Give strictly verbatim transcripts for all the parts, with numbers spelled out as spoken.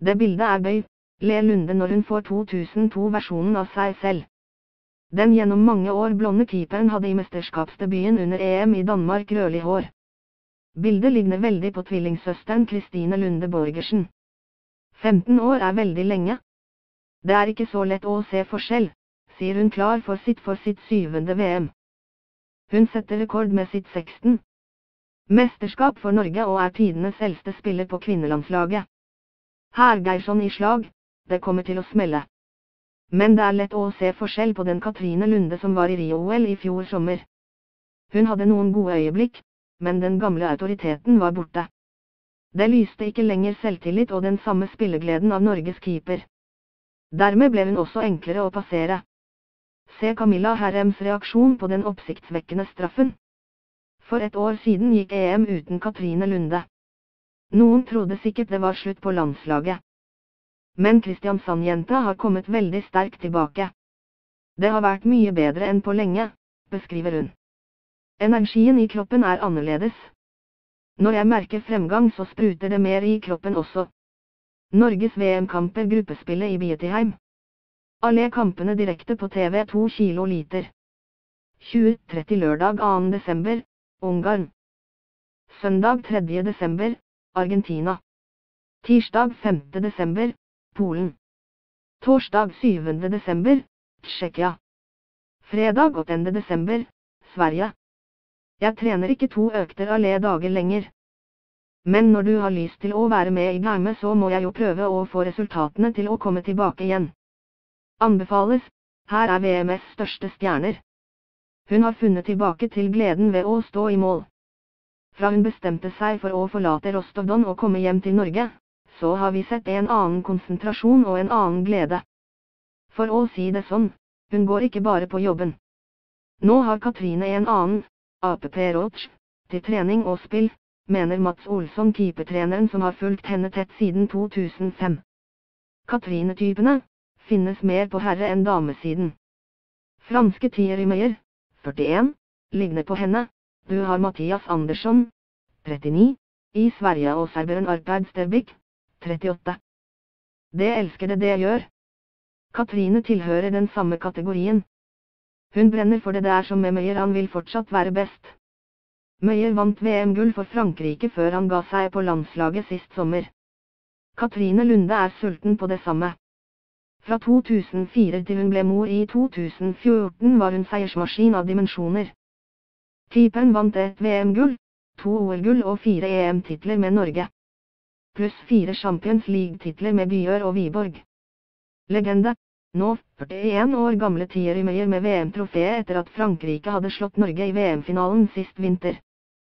Det bildet er gøy, ler Lunde når hun får to tusen to-versjonen av seg selv. Den gjennom mange år blonde keeperen hadde i mesterskapsdebuten under E M i Danmark rødlig hår. Bildet ligner veldig på tvillingsøsteren Kristine Lunde Borgersen. femten år er veldig lenge. Det er ikke så lett å se forskjell, sier hun klar for sitt for sitt syvende V M. Hun setter rekord med sitt seksten mesterskap for Norge og er tidenes eldste spiller på kvinnelandslaget. Hergeirsson i slag, det kommer til å smelle. Men det er lett å se forskjell på den Katrine Lunde som var i Rio-O L i fjor sommer. Hun hadde noen gode øyeblikk, men den gamle autoriteten var borte. Det lyste ikke lenger selvtillit og den samme spillegleden av Norges keeper. Dermed ble hun også enklere å passere. Se Camilla Herrems reaksjon på den oppsiktsvekkende straffen. For et år siden gikk E M uten Katrine Lunde. Noen trodde sikkert det var slutt på landslaget. Men Kristiansand-jenta har kommet veldig sterkt tilbake. Det har vært mye bedre enn på lenge, beskriver hun. Energien i kroppen er annerledes. Når jeg merker fremgang så spruter det mer i kroppen også. Norges V M-kamper gruppespillet i Bietigheim. Alle kampene direkte på T V to kilo liter. tjue tretti lørdag annen desember, Ungarn. Søndag tredje desember, Argentina. Tirsdag femte desember, Polen. Torsdag syvende desember, Tsjekkia. Fredag åttende desember, Sverige. Jeg trener ikke to økter alle dager lenger. Men når du har lyst til å være med i gamet så må jeg jo prøve å få resultatene til å komme tilbake igjen. Anbefales, her er V M's største stjerner. Hun har funnet tilbake til gleden ved å stå i mål. Fra hun bestemte seg for å forlate Rostov-Don og komme hjem til Norge, så har vi sett en annen konsentrasjon og en annen glede. For å si det sånn, hun går ikke bare på jobben. Nå har Katrine en annen, app råd, til trening og spill, mener Mats Olsson keepertreneren som har fulgt henne tett siden to tusen fem. Katrine-typene finnes mer på herre- enn damesiden. Franske Thierry Meyer, førtien, ligner på henne. Du har Mathias Andersson, trettini, i Sverige og serberen Arpad Sterbik, trettiåtte. Det elsker det det gjør. Katrine tilhører den samme kategorien. Hun brenner for det der som med Meyer, han vil fortsatt være best. Meyer vant V M-gull for Frankrike før han ga seg på landslaget sist sommer. Katrine Lunde er sulten på det samme. Fra to tusen fire til hun ble mor i to tusen fjorten var hun seiersmaskin av dimensjoner. Keeperen vant et V M-gull, to O L-gull og fire E M-titler med Norge. Pluss fire Champions League-titler med Byer og Viborg. Legende, nå førtien år gamle Thierry Meyer med V M-trofeet etter at Frankrike hadde slått Norge i V M-finalen sist vinter.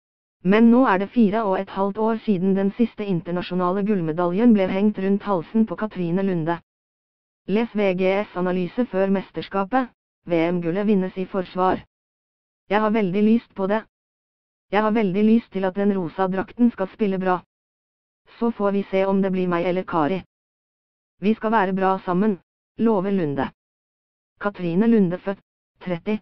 Men nå er det fire og et halvt år siden den siste internasjonale gullmedaljen ble hengt rundt halsen på Katrine Lunde. Les V G S-analyse før mesterskapet, V M-gullet vinnes i forsvar. Jeg har veldig lyst på det. Jeg har veldig lyst til at den rosa drakten skal spille bra. Så får vi se om det blir meg eller Kari. Vi skal være bra sammen, lover Lunde. Katrine Lunde født, tretti.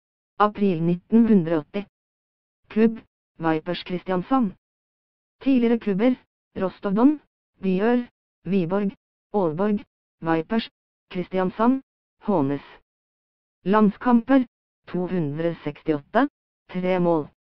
April nitten åtti. Klubb, Vipers Kristiansand. Tidligere klubber, Rostov-Don, Byer, Viborg, Aalborg, Vipers, Kristiansand, Hånes. Landskamper, to hundre sekstiåtte, tre mål.